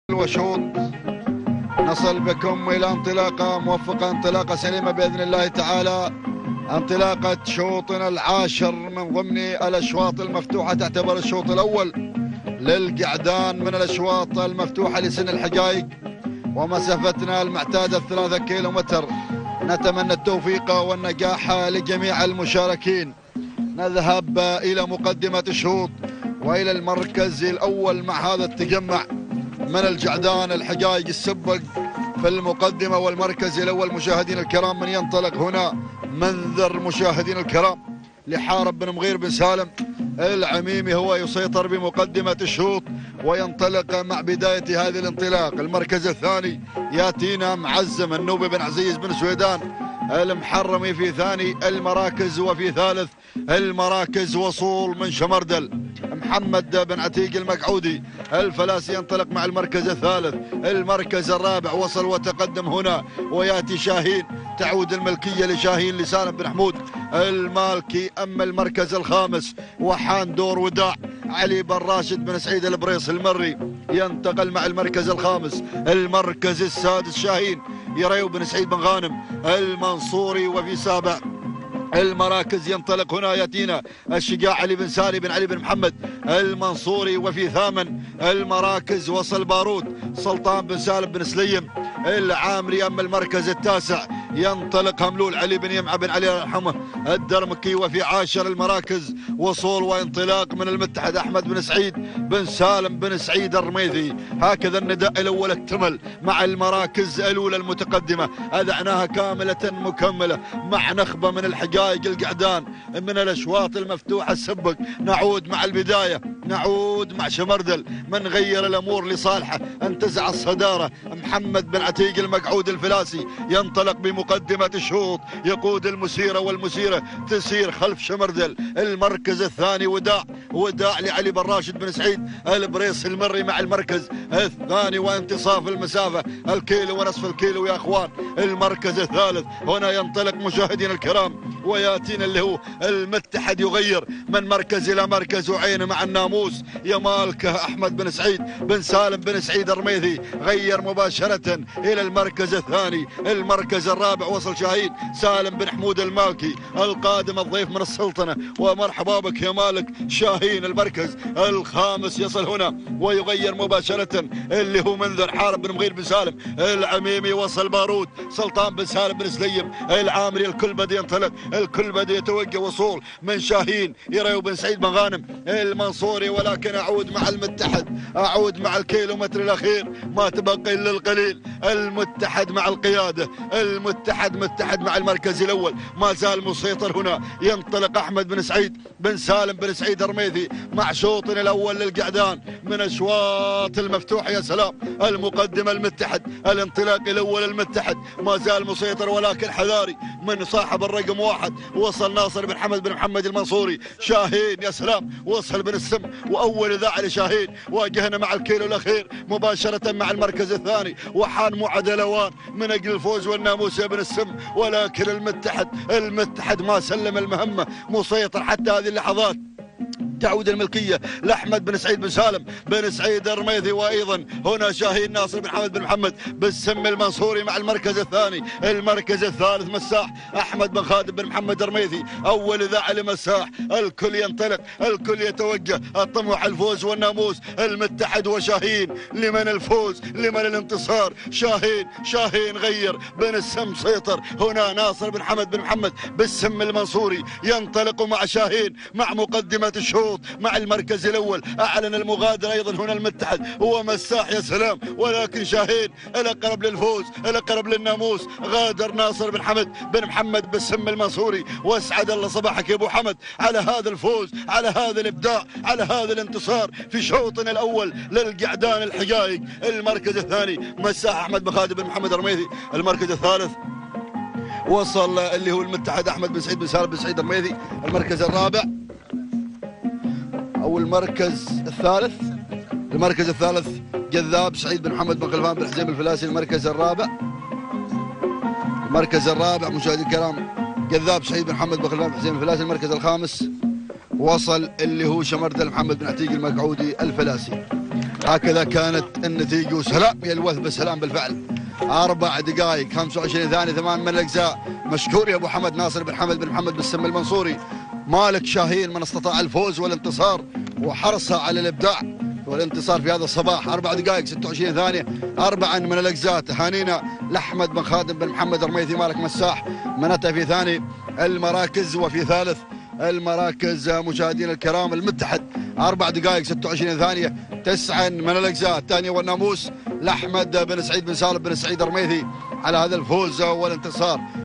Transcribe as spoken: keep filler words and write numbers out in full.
وشوط نصل بكم إلى انطلاقة موفقة، انطلاقة سليمة بإذن الله تعالى. انطلاقة شوطنا العاشر من ضمن الأشواط المفتوحة، تعتبر الشوط الأول للقعدان من الأشواط المفتوحة لسن الحقائق، ومسافتنا المعتادة الثلاثة كيلو متر. نتمنى التوفيق والنجاح لجميع المشاركين. نذهب إلى مقدمة الشوط وإلى المركز الأول مع هذا التجمع من الجعدان الحقائق السبق في المقدمة والمركز الأول. مشاهدين الكرام، من ينطلق هنا منذر مشاهدين الكرام لحارب بن مغير بن سالم العميمي، هو يسيطر بمقدمة الشوط وينطلق مع بداية هذه الانطلاق. المركز الثاني ياتينا معزم النوبي بن عزيز بن سويدان المحرمي في ثاني المراكز، وفي ثالث المراكز وصول من شمردل محمد بن عتيق المقعودي الفلاسي ينطلق مع المركز الثالث. المركز الرابع وصل وتقدم هنا وياتي شاهين، تعود الملكية لشاهين لسالم بن حمود المالكي. أما المركز الخامس وحان دور وداع علي بن راشد بن سعيد البريص المري ينتقل مع المركز الخامس. المركز السادس شاهين يريو بن سعيد بن غانم المنصوري. وفي سابع المراكز ينطلق هنا ياتينا الشجاع علي بن سالي بن علي بن محمد المنصوري. وفي ثامن المراكز وصل باروت سلطان بن سالم بن سليم العامري. اما المركز التاسع ينطلق هملول علي بن يمعة بن علي رحمه الدرمكي. وفي عاشر المراكز وصول وانطلاق من المتحد احمد بن سعيد بن سالم بن سعيد الرميثي. هكذا النداء الاول اكتمل مع المراكز الاولى المتقدمه، اذعناها كامله مكمله مع نخبه من الحقائق القعدان من الاشواط المفتوحه السبق. نعود مع البدايه، نعود مع شمردل من غير الامور لصالحه، انتزع الصداره محمد بن عتيق المقعود الفلاسي ينطلق بمقدمه الشوط، يقود المسيره والمسيره تسير خلف شمردل. المركز الثاني وداع وداع لعلي بن راشد بن سعيد البريص المري مع المركز الثاني، وانتصاف المسافه الكيلو ونصف الكيلو يا اخوان. المركز الثالث هنا ينطلق مشاهدين الكرام وياتينا اللي هو المتحد يغير من مركز الى مركز وعين مع الناموس يا مالكه احمد بن سعيد بن سالم بن سعيد الرميثي غير مباشره الى المركز الثاني. المركز الرابع وصل شاهين سالم بن حمود المالكي القادم الضيف من السلطنه، ومرحبا بك يا مالك شاهين. المركز الخامس يصل هنا ويغير مباشره اللي هو منذر حارب بن مغير بن سالم العميمي. وصل بارود سلطان بن سالم بن سليم العامري. الكل بدا ينطلق، الكل بدا يتوجه. وصول من شاهين يريو بن سعيد بن غانم المنصوري. ولكن اعود مع المتحد، اعود مع الكيلومتر الاخير، ما تبقى الا القليل. المتحد مع القياده، المتحد متحد مع المركز الاول، ما زال مسيطر هنا. ينطلق احمد بن سعيد بن سالم بن سعيد الرميثي مع شوطنا الاول للقعدان من اشواط المفتوحه. يا سلام، المقدمه المتحد، الانطلاق الاول المتحد ما زال مسيطر، ولكن حذاري من صاحب الرقم واحد. وصل ناصر بن حمد بن محمد المنصوري. شاهين يا سلام وصل بن السم واول اذاعه لشاهين. واجهنا مع الكيلو الاخير مباشره مع المركز الثاني، وحان معدلوان من اجل الفوز والناموس يا بن السم. ولكن المتحد المتحد ما سلم المهمه، مسيطر حتى هذه اللحظات. تعود الملكية لأحمد بن سعيد بن سالم بن سعيد الرميثي. وأيضا هنا شاهين ناصر بن حمد بن محمد بالسم المنصوري مع المركز الثاني. المركز الثالث مساح أحمد بن خالد بن محمد الرميثي أول إذاعة لمساح. الكل ينطلق، الكل يتوجه، الطموح الفوز والناموس. المتحد وشاهين، لمن الفوز لمن الانتصار؟ شاهين شاهين غير بن السم سيطر. هنا ناصر بن حمد بن محمد بالسم المنصوري ينطلق مع شاهين مع مقدمة الشوط مع المركز الاول. اعلن المغادره ايضا هنا المتحد هو مساح. يا سلام، ولكن شاهين الاقرب للفوز، الاقرب للناموس. غادر ناصر بن حمد بن محمد بالسم المنصوري. واسعد الله صباحك يا ابو حمد على هذا الفوز، على هذا الابداع، على هذا الانتصار في شوطنا الاول للقعدان الحقائق. المركز الثاني مساح احمد بن خالد بن محمد الرميثي. المركز الثالث وصل اللي هو المتحد احمد بن سعيد بن سالم بن سعيد الرميثي. المركز الرابع او المركز الثالث المركز الثالث جذاب سعيد بن محمد بن غلفان بن حزيم الفلاسي. المركز الرابع المركز الرابع مشاهدي الكرام جذاب سعيد بن محمد بن غلفان بن حزيم الفلاسي. المركز الخامس وصل اللي هو شمردل محمد بن عتيق المقعودي الفلاسي. هكذا كانت النتيجة، وسلام يا الوثبة، سلام بالفعل. أربع دقائق خمسة وعشرين ثانية ثمان من الأجزاء. مشكور يا أبو حمد ناصر بن حمد بن محمد بن سم المنصوري. مالك شاهين من استطاع الفوز والانتصار وحرصه على الإبداع والانتصار في هذا الصباح. أربع دقائق ستة وعشرين ثانية أربعا من الأجزاء. تهانينا لأحمد بن خادم بن محمد الرميثي. مالك مساح منته في ثاني المراكز، وفي ثالث المراكز مشاهدينا الكرام المتحد. أربع دقائق ستة وعشرين ثانية تسعا من الأجزاء. الثانية والناموس لأحمد بن سعيد بن سالم بن سعيد الرميثي على هذا الفوز والانتصار.